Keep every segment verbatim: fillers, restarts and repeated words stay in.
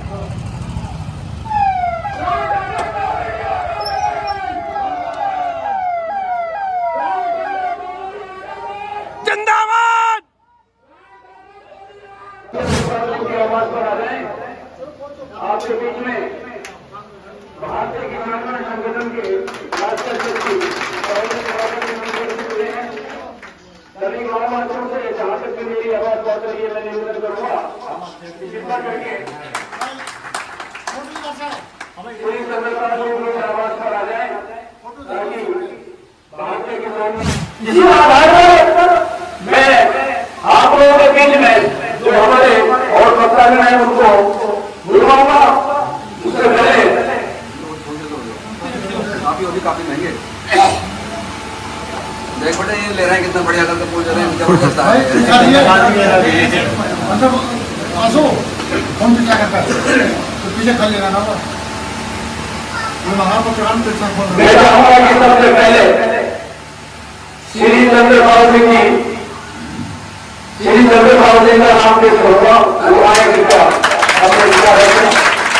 जिंदाबाद। आवाज पर आ रहे हैं आपके बीच में भारतीय किसान संगठन के राष्ट्रीय सचिव सभी गौरवांचों से जहां तक भी मेरी आवाज पहुंच रही है मैं निवेदन करूंगा कृपा करके पूरी संगठन की आवाज पर आ जाए ताकि भारतीय किसान इसी आधार पर मैं आप लोगों के बीच में जो हमारे और वक्तागण हैं उनको बुलवाऊंगा उससे पहले काफी होगी काफी महंगे देख बेटे ये ले रहे हैं कितना बढ़िया करके पूछ रहे हैं जबरदस्त है मतलब आसो हम क्या करता है तो पीछे खा लेना ना मैं वहां पर काम करता हूं मैं चाहूंगा कि सबसे पहले श्री चंद्रपाल सिंह जी श्री चंद्रपाल सिंह का नाम पेश करूंगा अनुवाद कृपया अपने विचार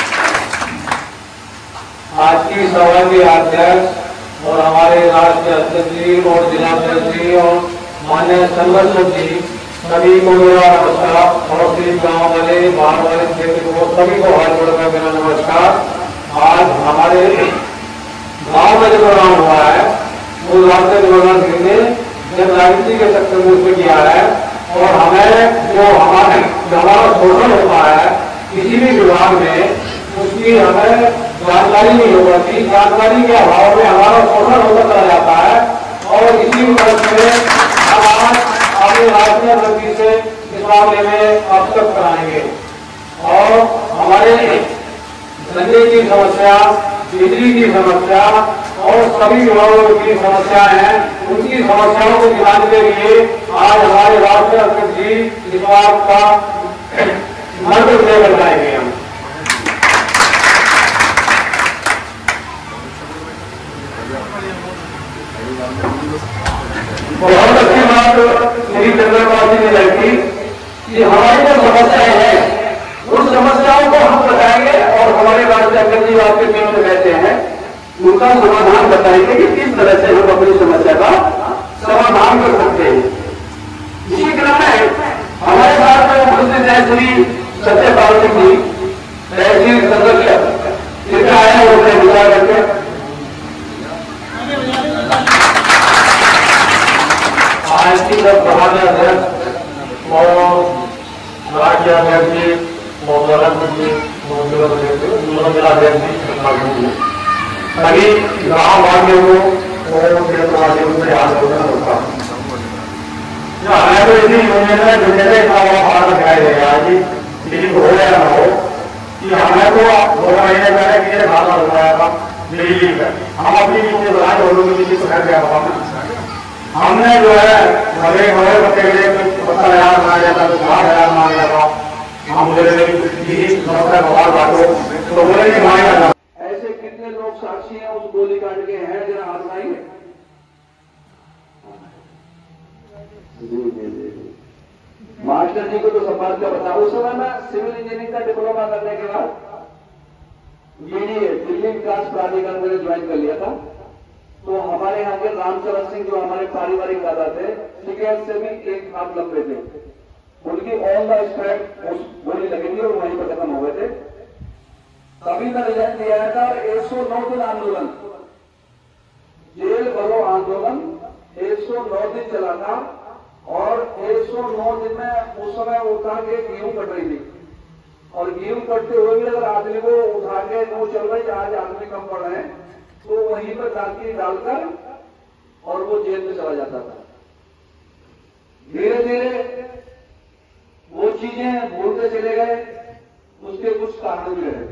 आज की सभा के अध्यक्ष और हमारे राष्ट्रीय अध्यक्ष जी और जिला अध्यक्ष जी और मान्य संगठन जी सभी को मेरा नमस्कार और श्री गांव वाले बाहर वाले क्षेत्र को सभी को हाथ जोड़कर मेरा नमस्कार। आज हमारे गांव में जो प्रोग्राम हुआ है वो राष्ट्रीय भगवान सिंह ने जब राजनीति के सेक्टर में उसमें किया है और हमें जो हमारे हमारा शोषण होता है किसी भी विभाग में उसकी हमें जानकारी नहीं हो पाती। जानकारी के अभाव में हमारा शोषण होता चला जाता है और इसी वजह से हम आज अपने राष्ट्रीय मंत्री से इस मामले में अवगत कराएंगे और हमारे धंधे की समस्या बिजली की समस्या और सभी विभागों की समस्या है उनकी समस्याओं को निकालने के लिए आज हमारे राष्ट्रीय अध्यक्ष जी इस बात का मंत्र लेकर जाएंगे। हम बहुत अच्छी बात श्री चंद्रपाल जी ने लगी कि हमारी जो समस्याएं हैं उन समस्याओं को हम बताएंगे और हमारे राष्ट्रीय अध्यक्ष जी आपके बीच में रहते हैं उनका समाधान बताएंगे कि किस तरह से हम अपनी समस्या का समाधान कर सकते हैं। इसी क्रम में हमारे साथ में उपस्थित है श्री सत्यपाल सिंह जी तहसील सदस्य जिनका आया उन्होंने विचार करके आज की जब प्रधान अध्यक्ष और राज्य अध्यक्ष जी जिलाध्यक्ष जी सभी गाँव वासियों को और क्षेत्रवासियों से याद करना होता हमें तो इसी यूनियन में जुड़ने से इतना बड़ा भार दिखाई दे रहा है कि हो या ना हो कि हमें तो दो महीने पहले किसी खाता लगाया था बिजली का हम अपनी बिजली बनाए दोनों की बिजली तो घर गया था हमने जो है बड़े बड़े बच्चे के लिए सत्तर हजार मांगा जाता तो साठ हजार मांगा जाता हम बोले बांटो तो बोले कि मांगा। ऐसे कितने लोग साक्षी हैं उस गोली कांड के हैं जरा हाथ लाएंगे। मास्टर जी को तो संभाल कर बताओ उस समय में सिविल इंजीनियरिंग का डिप्लोमा करने के बाद बीडीए दिल्ली विकास प्राधिकरण मैंने ज्वाइन कर लिया था तो हमारे यहाँ के रामचरण सिंह जो हमारे पारिवारिक दादा थे शिकायत से भी एक हाथ लंबे थे उनकी ऑन द स्पॉट उस गोली लगी थी और वहीं पर खत्म हो गए थे। तभी का रिजल्ट दिया था एक सौ नौ दिन आंदोलन जेल भरो आंदोलन एक सौ नौ दिन चला था और एक सौ नौ दिन में उस समय उठा के गेहूं कट रही थी और गेहूं कटते हुए भी अगर आदमी को उठा के वो चल रही आज आदमी कम पड़ रहे हैं तो वहीं पर दांती डालकर और वो जेल में चला जाता था। धीरे धीरे वो चीजें भूलते चले गए उसके कुछ कारण भी रहे।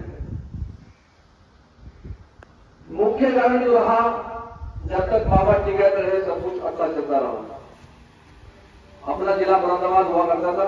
मुख्य कारण जो रहा जब तक बाबा टिकैत रहे सब कुछ अच्छा चलता रहा। अपना जिला मुरादाबाद हुआ करता था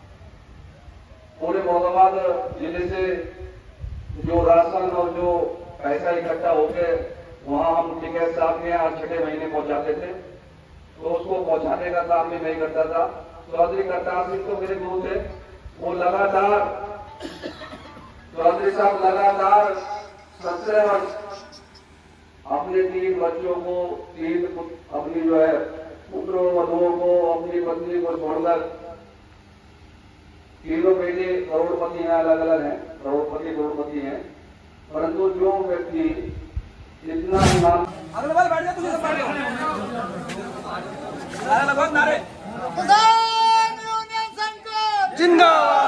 पूरे मुरादाबाद जिले से जो राशन और जो पैसा इकट्ठा होके वहां हम टिकैत साहब के यहाँ छठे महीने पहुंचाते थे तो उसको पहुंचाने का काम भी नहीं करता था। चौधरी करतार सिंह तो मेरे गुरु थे वो लगातार चौधरी साहब लगातार सत्रह वर्ष अपने तीन बच्चों को, तीन अपनी जो है पुत्रों वधुओं को, अपनी पत्नी को छोड़कर, तीनों बेटे करोड़पति हैं, अलग अलग हैं, करोड़पति करोड़पति हैं, परंतु जो व्यक्ति इतना ईमान जिंदाबाद।